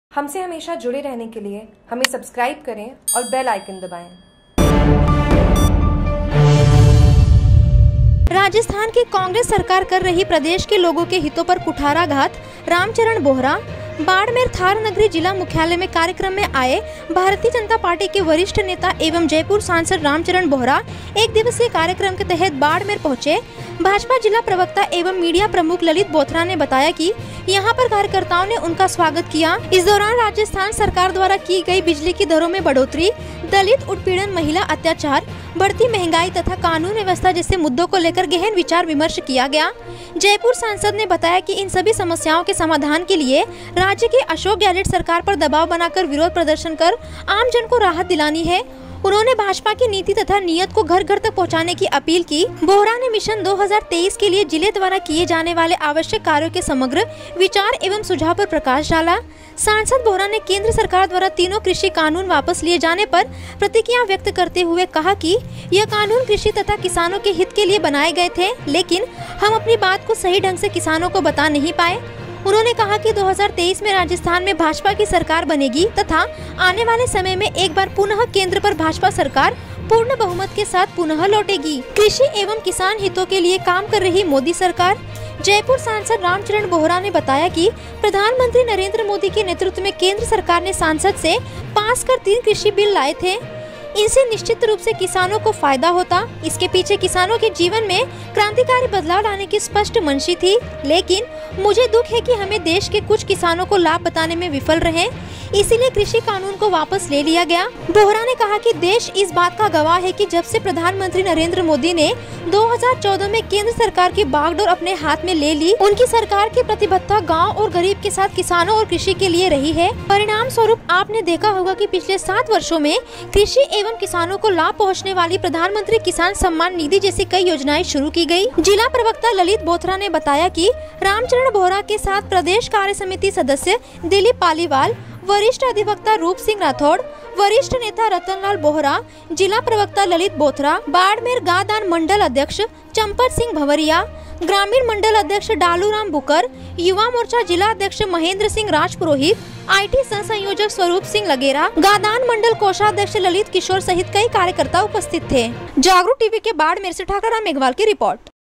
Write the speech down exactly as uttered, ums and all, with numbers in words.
हमसे हमेशा जुड़े रहने के लिए हमें सब्सक्राइब करें और बेल आइकन दबाएं। राजस्थान की कांग्रेस सरकार कर रही प्रदेश के लोगों के हितों पर कुठाराघात। रामचरण बोहरा बाड़मेर थार नगरी जिला मुख्यालय में कार्यक्रम में आए भारतीय जनता पार्टी के वरिष्ठ नेता एवं जयपुर सांसद रामचरण बोहरा एक दिवसीय कार्यक्रम के तहत बाड़मेर पहुंचे। भाजपा जिला प्रवक्ता एवं मीडिया प्रमुख ललित बोथरा ने बताया कि यहां पर कार्यकर्ताओं ने उनका स्वागत किया। इस दौरान राजस्थान सरकार द्वारा की गई बिजली की दरों में बढ़ोतरी, दलित उत्पीड़न, महिला अत्याचार, बढ़ती महंगाई तथा कानून व्यवस्था जैसे मुद्दों को लेकर गहन विचार विमर्श किया गया। जयपुर सांसद ने बताया कि इन सभी समस्याओं के समाधान के लिए राज्य की अशोक गहलोत सरकार पर दबाव बनाकर विरोध प्रदर्शन कर आम जन को राहत दिलानी है। उन्होंने भाजपा की नीति तथा नियत को घर घर तक पहुंचाने की अपील की। बोहरा ने मिशन दो हज़ार तेईस के लिए जिले द्वारा किए जाने वाले आवश्यक कार्यों के समग्र विचार एवं सुझाव पर प्रकाश डाला। सांसद बोहरा ने केंद्र सरकार द्वारा तीनों कृषि कानून वापस लिए जाने पर प्रतिक्रिया व्यक्त करते हुए कहा कि यह कानून कृषि तथा किसानों के हित के लिए बनाए गए थे, लेकिन हम अपनी बात को सही ढंग से किसानों को बता नहीं पाए। उन्होंने कहा कि दो हज़ार तेईस में राजस्थान में भाजपा की सरकार बनेगी तथा आने वाले समय में एक बार पुनः केंद्र पर भाजपा सरकार पूर्ण बहुमत के साथ पुनः लौटेगी। कृषि एवं किसान हितों के लिए काम कर रही मोदी सरकार। जयपुर सांसद रामचरण बोहरा ने बताया कि प्रधानमंत्री नरेंद्र मोदी के नेतृत्व में केंद्र सरकार ने संसद से पास कर तीन कृषि बिल लाए थे। इनसे निश्चित रूप से किसानों को फायदा होता। इसके पीछे किसानों के जीवन में क्रांतिकारी बदलाव लाने की स्पष्ट मंशी थी, लेकिन मुझे दुख है कि हमें देश के कुछ किसानों को लाभ बताने में विफल रहे, इसीलिए कृषि कानून को वापस ले लिया गया। बोहरा ने कहा कि देश इस बात का गवाह है कि जब से प्रधानमंत्री नरेंद्र मोदी ने दो हज़ार चौदह में केंद्र सरकार की बागडोर अपने हाथ में ले ली, उनकी सरकार की प्रतिबद्धता गांव और गरीब के साथ किसानों और कृषि के लिए रही है। परिणाम स्वरूप आपने देखा होगा कि पिछले सात वर्षों में कृषि एवं किसानों को लाभ पहुंचने वाली प्रधानमंत्री किसान सम्मान निधि जैसी कई योजनाएं शुरू की गई। जिला प्रवक्ता ललित बोथरा ने बताया कि रामचरण बोहरा के साथ प्रदेश कार्य समिति सदस्य दिलीप पालीवाल, वरिष्ठ अधिवक्ता रूप सिंह राठौड़, वरिष्ठ नेता रतनलाल बोहरा, जिला प्रवक्ता ललित बोथरा, बाड़मेर गादान मंडल अध्यक्ष चंपर सिंह भवरिया, ग्रामीण मंडल अध्यक्ष डालूराम बुकर, युवा मोर्चा जिला अध्यक्ष महेंद्र सिंह राजपुरोहित, आईटी सह संयोजक स्वरूप सिंह लगेरा, गादान मंडल कोषाध्यक्ष ललित किशोर सहित कई कार्यकर्ता उपस्थित थे। जागरूक टीवी के बाड़मेर से ठाकुर राम मेघवाल की रिपोर्ट।